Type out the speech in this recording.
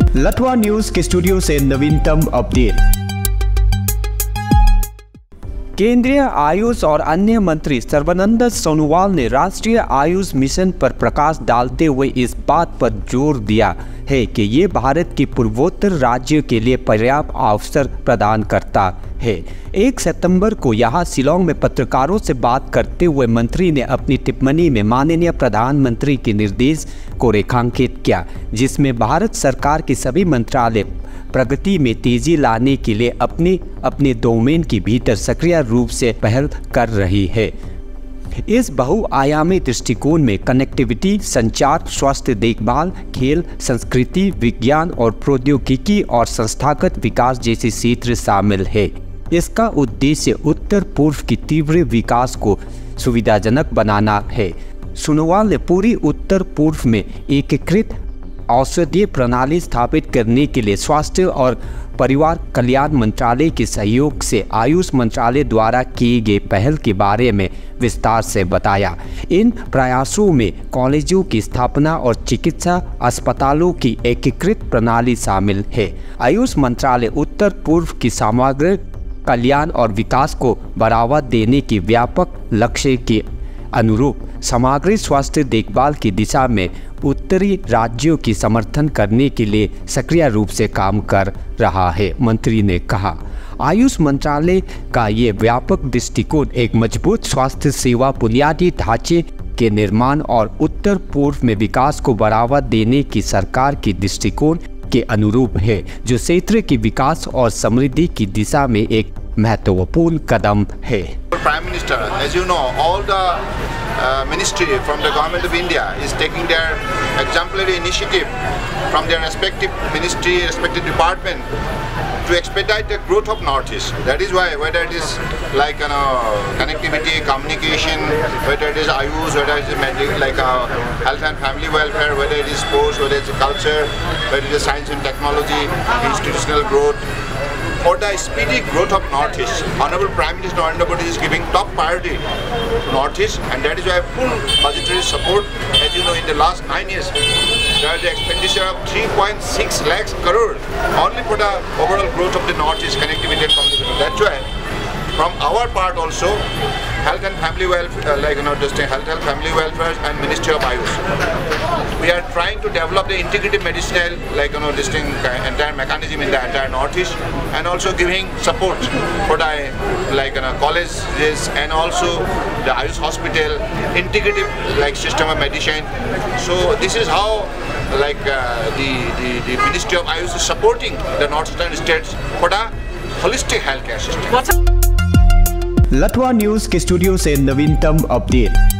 लटवा news के studio से नवीनतम अपडेट। केंद्रीय आयुष और अन्य मंत्री सर्बानंद सोनोवाल ने राष्ट्रीय आयुष मिशन पर प्रकाश डालते हुए इस बात पर जोर दिया है कि ये भारत के पूर्वोत्तर राज्यों के लिए पर्याप्त अवसर प्रदान करता है। 1 सितंबर को यहां शिलांग में पत्रकारों से बात करते हुए मंत्री ने अपनी टिप्पणी में माननीय प्रधानमंत्री के निर्देश को रेखांकित किया, जिसमें भारत सरकार के सभी मंत्रालय प्रगति में तेजी लाने के लिए अपने डोमेन के भीतर सक्रिय रूप से पहल कर रही है। इस बहुआयामी दृष्टिकोण में कनेक्टिविटी, संचार, स्वास्थ्य देखभाल, खेल, संस्कृति, विज्ञान और प्रौद्योगिकी और संस्थागत विकास जैसे क्षेत्र शामिल है। इसका उद्देश्य उत्तर पूर्व की तीव्र विकास को सुविधाजनक बनाना है। सोनोवाल ने पूरी उत्तर पूर्व में एकीकृत औषधीय प्रणाली स्थापित करने के लिए स्वास्थ्य और परिवार कल्याण मंत्रालय के सहयोग से आयुष मंत्रालय द्वारा किए गए पहल के बारे में विस्तार से बताया। इन प्रयासों में कॉलेजों की स्थापना और चिकित्सा अस्पतालों की एकीकृत प्रणाली शामिल है। आयुष मंत्रालय उत्तर पूर्व की समग्र कल्याण और विकास को बढ़ावा देने के व्यापक लक्ष्य के अनुरूप समग्र स्वास्थ्य देखभाल की दिशा में उत्तरी राज्यों की समर्थन करने के लिए सक्रिय रूप से काम कर रहा है। मंत्री ने कहा, आयुष मंत्रालय का ये व्यापक दृष्टिकोण एक मजबूत स्वास्थ्य सेवा बुनियादी ढांचे के निर्माण और उत्तर पूर्व में विकास को बढ़ावा देने की सरकार के दृष्टिकोण के अनुरूप है, जो क्षेत्र के विकास और समृद्धि की दिशा में एक महत्वपूर्ण कदम है। Prime Minister, as you know, all the ministry from the government of India is taking their exemplary initiative from their respective ministry, respective department to expedite the growth of Northeast. That is why, whether it is like connectivity, communication, whether it is Ayush, whether it is like health and family welfare, whether it is sports, whether it is culture, whether it is science and technology, institutional growth. For the speedy growth of Northeast, Honorable Prime Minister Narendra Modi is giving top priority to Northeast, and that is why full budgetary support. As you know, in the last 9 years, there is the expenditure of 3.6 lakhs crore only for the overall growth of the Northeast connectivity and communication. That's why, from our part also, health and family welfare, health and family welfare and Ministry of Ayush, we are trying to develop the integrative medicinal, entire mechanism in the entire Northeast, and also giving support for the colleges and also the Ayush hospital, integrative system of medicine. So this is how the Ministry of Ayush is supporting the northeastern states for the holistic healthcare system. लटवा news के studio से नवीनतम update.